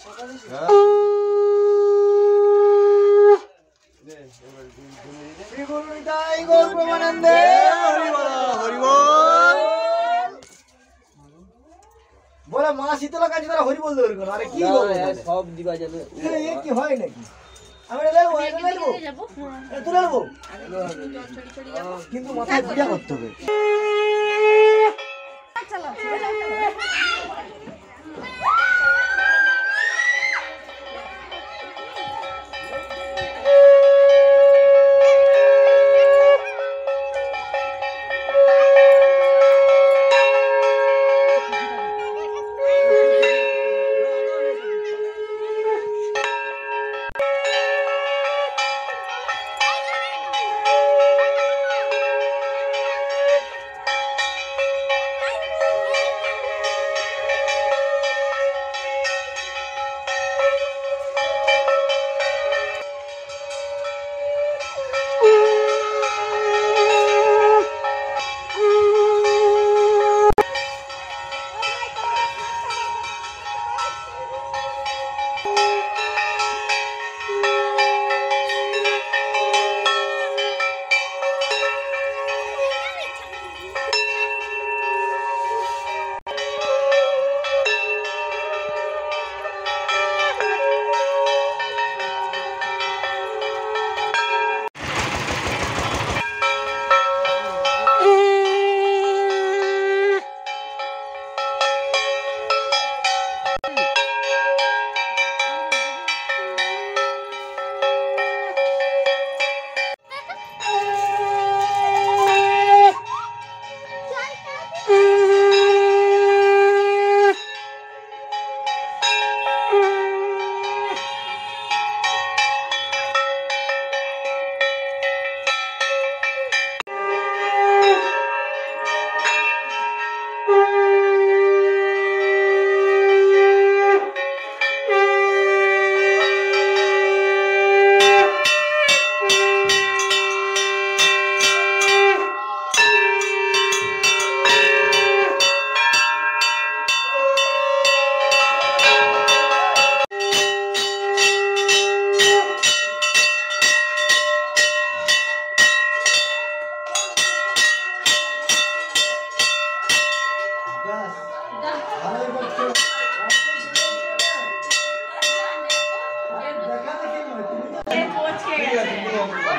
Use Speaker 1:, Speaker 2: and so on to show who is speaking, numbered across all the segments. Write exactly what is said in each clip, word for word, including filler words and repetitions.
Speaker 1: बोला माँ शीतला काजी तारा हरि बोल दे करो अरे की बोल
Speaker 2: सब दिबा जाने
Speaker 1: ये की হয় নাকি আমি লেবো এটা লেবো এ তুই লেবো কিন্তু মাথায় পূজা করতে হবে চলো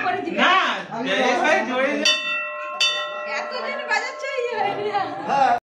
Speaker 3: না